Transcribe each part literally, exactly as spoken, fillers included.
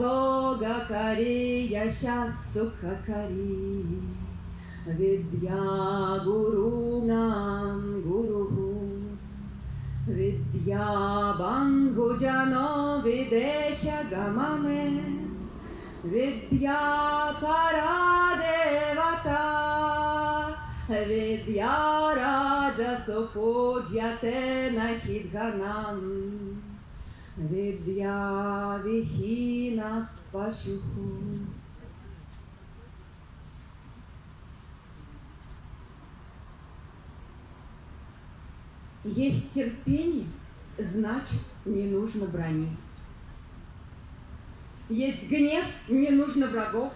Bhoga Kari Yashas Sukha Kari Vidya Guru Nam Guru Vidya Bandhu Jano Videsha Gamane Vidya Paradevata Vidya Raja Supujyate Nahidganam Vidya Vihina Pashuhu. Есть терпение, значит, не нужно брони. Есть гнев, не нужно врагов.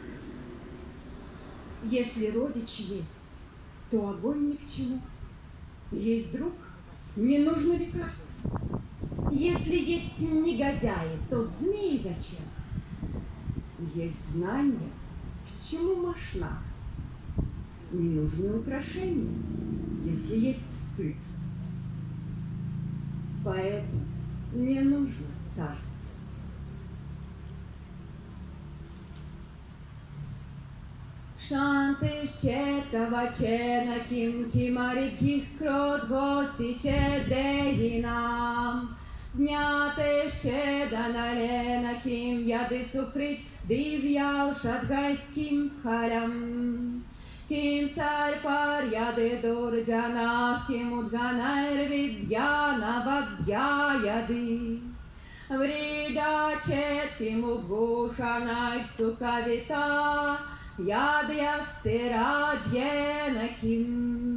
Если родич есть, то огонь ни к чему. Есть друг, не нужно лекарств. Если есть негодяи, то змеи зачем? Есть знания, к чему мошна? Не нужны украшения, если есть стыд. Поэтому не нужно царство. Шантишчета вачена ким кимарибхих кродгости чедегинам Днятешчеда налена ким яды сухрит дивьял шадгайх ким халям Ким сарпар яды дурджанах ким удганайр видьяна вадья яды Врида чет ким удгушанайх сукавита Ядья стираджьена ким